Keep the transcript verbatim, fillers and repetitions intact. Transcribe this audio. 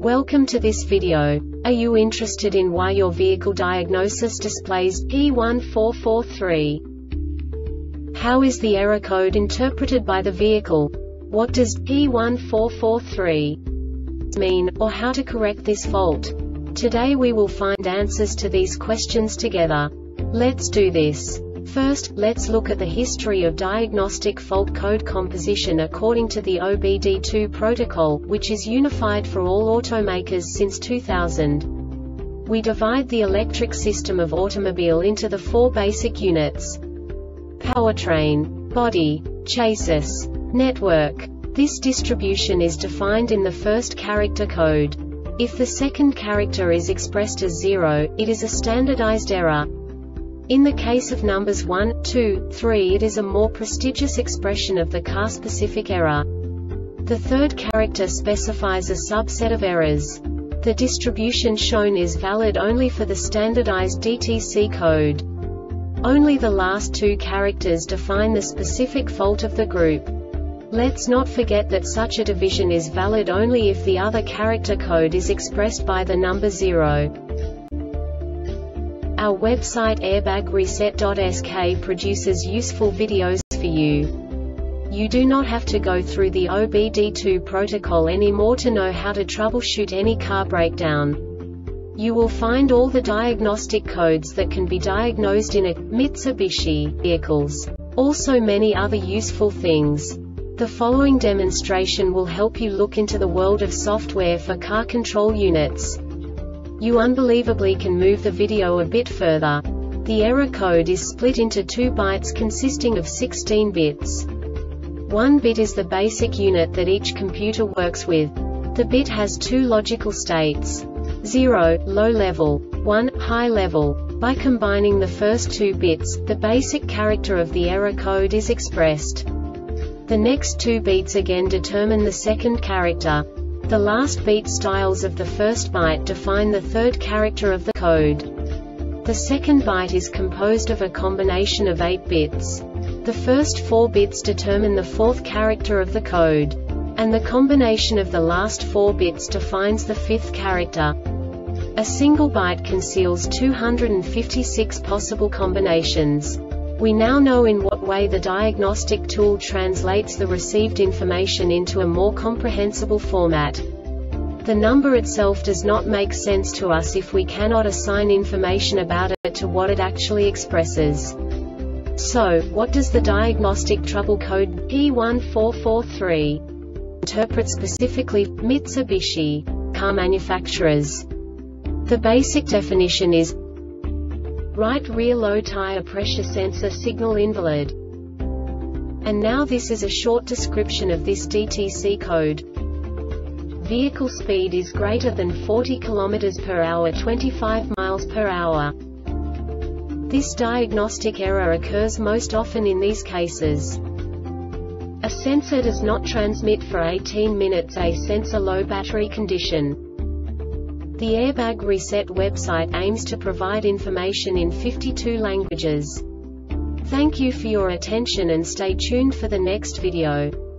Welcome to this video. Are you interested in why your vehicle diagnosis displays P one four four three? How is the error code interpreted by the vehicle? What does P one four four three mean, or how to correct this fault? Today we will find answers to these questions together. Let's do this. First, let's look at the history of diagnostic fault code composition according to the O B D two protocol, which is unified for all automakers since two thousand. We divide the electric system of automobile into the four basic units: powertrain, body, chassis, network. This distribution is defined in the first character code. If the second character is expressed as zero, it is a standardized error. In the case of numbers one, two, three, it is a more prestigious expression of the car-specific error. The third character specifies a subset of errors. The distribution shown is valid only for the standardized D T C code. Only the last two characters define the specific fault of the group. Let's not forget that such a division is valid only if the other character code is expressed by the number zero. Our website airbag reset dot S K produces useful videos for you. You do not have to go through the O B D two protocol anymore to know how to troubleshoot any car breakdown. You will find all the diagnostic codes that can be diagnosed in a Mitsubishi vehicles. Also many other useful things. The following demonstration will help you look into the world of software for car control units. You unbelievably can move the video a bit further. The error code is split into two bytes consisting of sixteen bits. One bit is the basic unit that each computer works with. The bit has two logical states: zero, low level, one, high level. By combining the first two bits, the basic character of the error code is expressed. The next two bits again determine the second character. The last beat styles of the first byte define the third character of the code. The second byte is composed of a combination of eight bits. The first four bits determine the fourth character of the code. And the combination of the last four bits defines the fifth character. A single byte conceals two hundred fifty-six possible combinations. We now know in what way the diagnostic tool translates the received information into a more comprehensible format. The number itself does not make sense to us if we cannot assign information about it to what it actually expresses. So, what does the diagnostic trouble code P one four four three interpret specifically for Mitsubishi car manufacturers? The basic definition is right rear low tire pressure sensor signal invalid. And now this is a short description of this D T C code. Vehicle speed is greater than forty kilometers per hour, twenty-five miles per hour. This diagnostic error occurs most often in these cases: a sensor does not transmit for eighteen minutes, a sensor low battery condition. The Airbag Reset website aims to provide information in fifty-two languages. Thank you for your attention and stay tuned for the next video.